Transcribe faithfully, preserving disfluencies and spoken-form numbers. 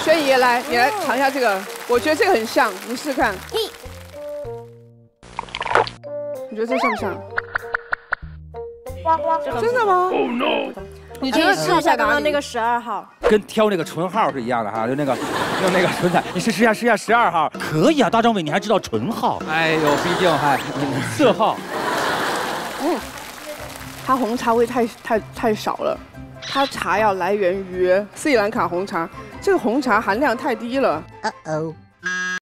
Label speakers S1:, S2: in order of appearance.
S1: 轩怡来，你来尝一下这个，我觉得这个很像，你试试看。你觉得这像不像？真的吗
S2: ？Oh no！
S1: 你觉得
S3: 试一下刚刚那个十二号，
S4: 跟挑那个纯号是一样的哈，就那个用那个纯彩，你试试一下试一下十二号，可以啊，大张伟你还知道纯号？哎呦，毕竟还四号。
S1: 嗯，它红茶味太太太少了，它茶要来源于斯里兰卡红茶，这个红茶含量太低了。
S5: 哦哦。